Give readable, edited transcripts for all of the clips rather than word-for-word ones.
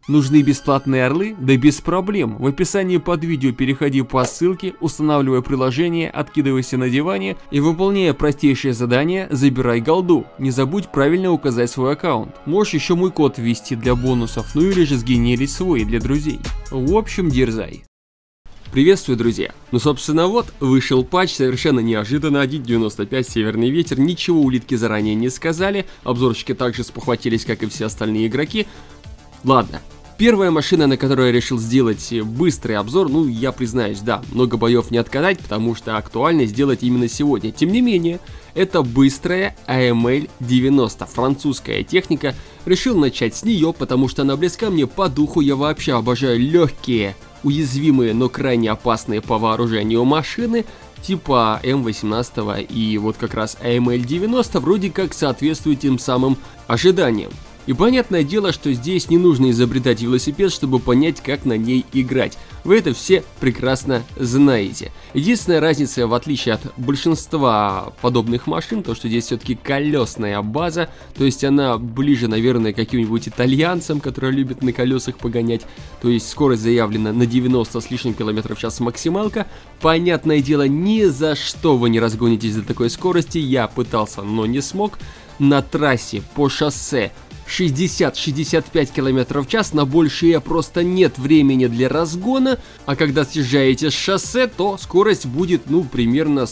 Нужны бесплатные орлы? Да без проблем. В описании под видео переходи по ссылке, устанавливай приложение, откидывайся на диване и, выполняя простейшее задание, забирай голду. Не забудь правильно указать свой аккаунт. Можешь еще мой код ввести для бонусов, ну или же сгенерить свой для друзей. В общем, дерзай. Приветствую, друзья! Ну, собственно, вот, вышел патч, совершенно неожиданно, 1.95 северный ветер, ничего улитки заранее не сказали, обзорщики также спохватились, как и все остальные игроки. Ладно, первая машина, на которую я решил сделать быстрый обзор, ну, я признаюсь, да, много боев не откатать, потому что актуально сделать именно сегодня. Тем не менее, это быстрая AML 90, французская техника. Решил начать с нее, потому что она близка мне по духу, я вообще обожаю легкие, уязвимые, но крайне опасные по вооружению машины, типа М18 и вот как раз AML 90 вроде как соответствует тем самым ожиданиям. И понятное дело, что здесь не нужно изобретать велосипед, чтобы понять, как на ней играть. Вы это все прекрасно знаете. Единственная разница, в отличие от большинства подобных машин, то что здесь все-таки колесная база, то есть она ближе, наверное, к каким-нибудь итальянцам, которые любят на колесах погонять. То есть скорость заявлена на 90 с лишним км в час максималка. Понятное дело, ни за что вы не разгонитесь до такой скорости. Я пытался, но не смог. На трассе по шоссе 60-65 км в час, на большее просто нет времени для разгона, а когда съезжаете с шоссе, то скорость будет, ну, примерно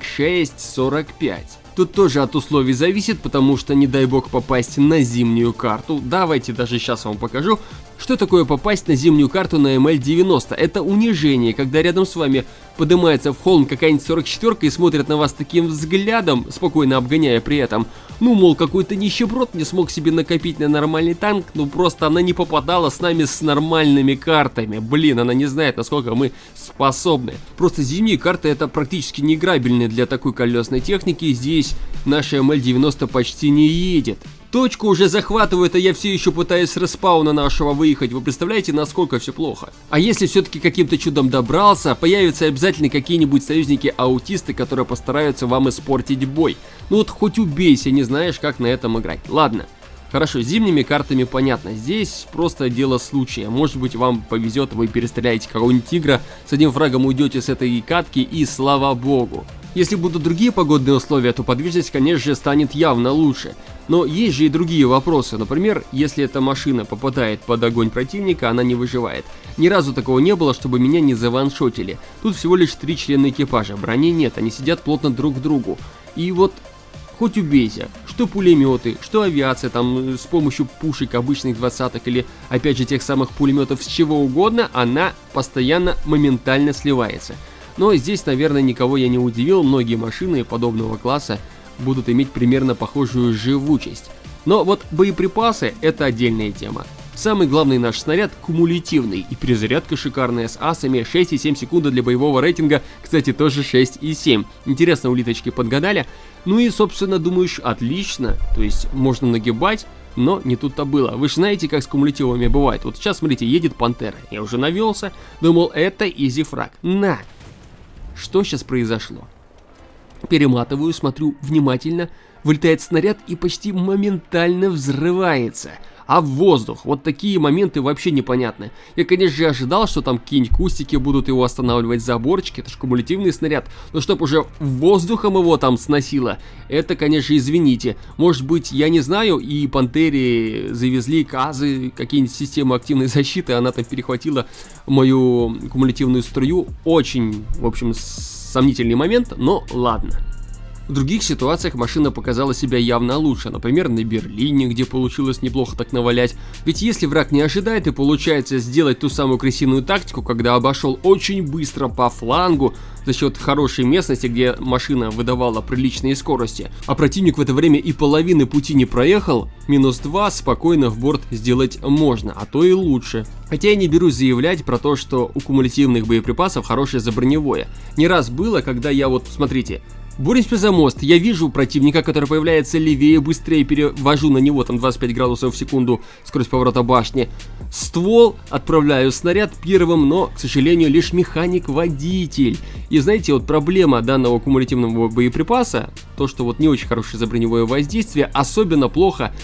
46-45. Тут тоже от условий зависит, потому что не дай бог попасть на зимнюю карту. Давайте даже сейчас вам покажу, что такое попасть на зимнюю карту на ML90. Это унижение, когда рядом с вами поднимается в холм какая-нибудь 44-ка и смотрит на вас таким взглядом, спокойно обгоняя при этом. Ну, мол, какой-то нищеброд не смог себе накопить на нормальный танк, ну просто она не попадала с нами с нормальными картами. Блин, она не знает, насколько мы способны. Просто зимние карты это практически неиграбельные для такой колесной техники, здесь наша ML90 почти не едет. Точку уже захватывают, а я все еще пытаюсь с респауна нашего выехать. Вы представляете, насколько все плохо? А если все-таки каким-то чудом добрался, появятся обязательно какие-нибудь союзники-аутисты, которые постараются вам испортить бой. Ну вот хоть убейся, не знаешь, как на этом играть. Ладно. Хорошо, с зимними картами понятно, здесь просто дело случая. Может быть, вам повезет, вы перестреляете какого-нибудь тигра, с одним фрагом уйдете с этой катки и слава богу. Если будут другие погодные условия, то подвижность, конечно же, станет явно лучше. Но есть же и другие вопросы. Например, если эта машина попадает под огонь противника, она не выживает. Ни разу такого не было, чтобы меня не заваншотили. Тут всего лишь 3 члена экипажа, брони нет, они сидят плотно друг к другу. И вот хоть убейся, что пулеметы, что авиация, там с помощью пушек обычных 20-х или опять же тех самых пулеметов с чего угодно, она постоянно моментально сливается. Но здесь, наверное, никого я не удивил, многие машины подобного класса будут иметь примерно похожую живучесть. Но вот боеприпасы – это отдельная тема. Самый главный наш снаряд кумулятивный, и перезарядка шикарная с асами, 6,7 секунды для боевого рейтинга, кстати, тоже 6,7. Интересно, улиточки подгадали. Ну и, собственно, думаешь, отлично, то есть можно нагибать. Но не тут-то было. Вы же знаете, как с кумулятивами бывает. Вот сейчас, смотрите, едет Пантера. Я уже навелся, думал, это изи-фраг. На! Что сейчас произошло? Перематываю, смотрю внимательно, вылетает снаряд и почти моментально взрывается. А в воздух. Вот такие моменты вообще непонятны. Я, конечно же, ожидал, что там какие-нибудь кустики будут его останавливать, заборчики, это же кумулятивный снаряд. Но чтоб уже воздухом его там сносило, это, конечно, извините. Может быть, я не знаю, и Пантере завезли казы, какие-нибудь системы активной защиты, она там перехватила мою кумулятивную струю. Очень, в общем, сомнительный момент, но ладно. В других ситуациях машина показала себя явно лучше, например, на Берлине, где получилось неплохо так навалять. Ведь если враг не ожидает и получается сделать ту самую крысиную тактику, когда обошел очень быстро по флангу за счет хорошей местности, где машина выдавала приличные скорости, а противник в это время и половины пути не проехал, -2 спокойно в борт сделать можно, а то и лучше. Хотя я не берусь заявлять про то, что у кумулятивных боеприпасов хорошее заброневое. Не раз было, когда я вот, смотрите, боремся за мост, я вижу противника, который появляется левее, быстрее перевожу на него там 25 градусов в секунду скорость поворота башни. Ствол, отправляю снаряд первым, но, к сожалению, лишь механик-водитель. И знаете, вот проблема данного кумулятивного боеприпаса, то, что вот не очень хорошее заброневое воздействие, особенно плохо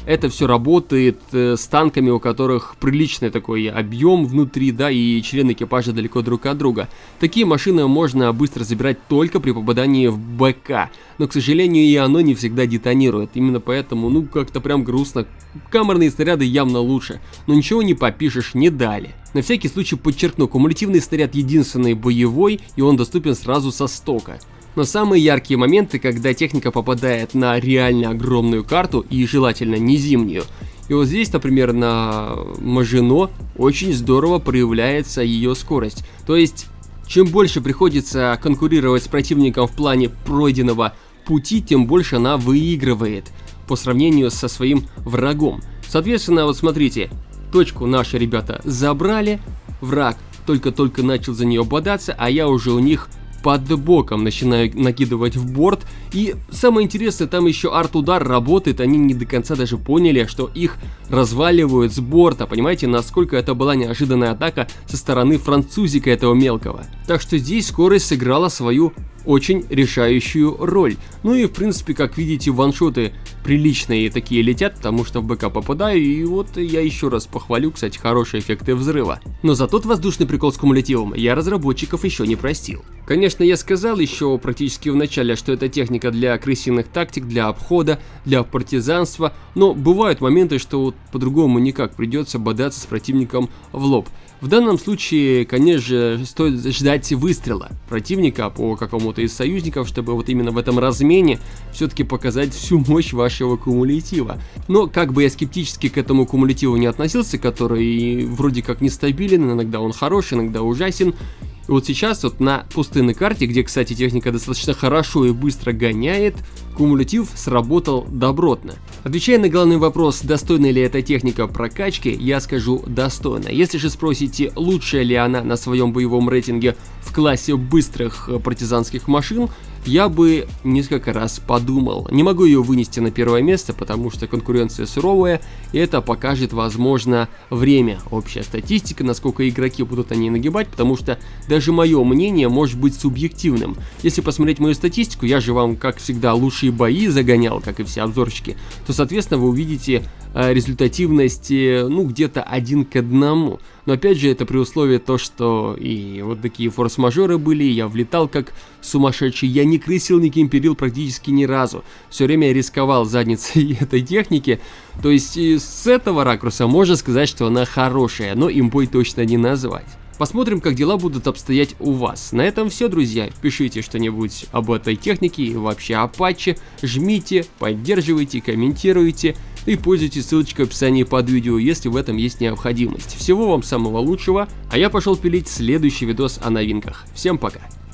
это все работает с танками, у которых приличный такой объем внутри, да, и члены экипажа далеко друг от друга. Такие машины можно быстро забирать только при попадании в БК, но, к сожалению, и оно не всегда детонирует. Именно поэтому, ну, как-то прям грустно. Камерные снаряды явно лучше, но ничего не попишешь, не дали. На всякий случай подчеркну, кумулятивный снаряд единственный боевой, и он доступен сразу со стока. Но самые яркие моменты, когда техника попадает на реально огромную карту, и желательно не зимнюю. И вот здесь, например, на Мажино очень здорово проявляется ее скорость. То есть, чем больше приходится конкурировать с противником в плане пройденного пути, тем больше она выигрывает по сравнению со своим врагом. Соответственно, вот смотрите, точку наши ребята забрали, враг только-только начал за нее бодаться, а я уже у них под боком начинаю накидывать в борт. И самое интересное, там еще арт-удар работает, они не до конца даже поняли, что их разваливают с борта. Понимаете, насколько это была неожиданная атака со стороны французика этого мелкого. Так что здесь скорость сыграла свою очень решающую роль. Ну и в принципе, как видите, ваншоты приличные такие летят, потому что в БК попадаю, и вот я еще раз похвалю, кстати, хорошие эффекты взрыва. Но за тот воздушный прикол с кумулятивом я разработчиков еще не простил. Конечно, я сказал еще практически в начале, что это техника для крысиных тактик, для обхода, для партизанства, но бывают моменты, что вот по-другому никак, придется бодаться с противником в лоб. В данном случае, конечно же, стоит ждать выстрела противника по какому-то из союзников, чтобы вот именно в этом размене все-таки показать всю мощь вашего кумулятива. Но как бы я скептически к этому кумулятиву не относился, который вроде как нестабилен, иногда он хороший, иногда ужасен. И вот сейчас вот на пустынной карте, где, кстати, техника достаточно хорошо и быстро гоняет, кумулятив сработал добротно. Отвечая на главный вопрос, достойна ли эта техника прокачки, я скажу достойна. Если же спросите, лучшая ли она на своем боевом рейтинге в классе быстрых партизанских машин, я бы несколько раз подумал. Не могу ее вынести на первое место, потому что конкуренция суровая, и это покажет, возможно, время. Общая статистика, насколько игроки будут о ней нагибать, потому что даже мое мнение может быть субъективным. Если посмотреть мою статистику, я же вам, как всегда, лучшие бои загонял, как и все обзорщики, то, соответственно, вы увидите результативность, ну, где-то 1 к 1. Но опять же, это при условии то, что и вот такие форс-мажоры были, я влетал как сумасшедший, я не крысил, не кемперил практически ни разу. Все время я рисковал задницей этой техники. То есть с этого ракурса можно сказать, что она хорошая, но имбой точно не назвать. Посмотрим, как дела будут обстоять у вас. На этом все, друзья. Пишите что-нибудь об этой технике и вообще о патче. Жмите, поддерживайте, комментируйте и пользуйтесь ссылочкой в описании под видео, если в этом есть необходимость. Всего вам самого лучшего, а я пошел пилить следующий видос о новинках. Всем пока!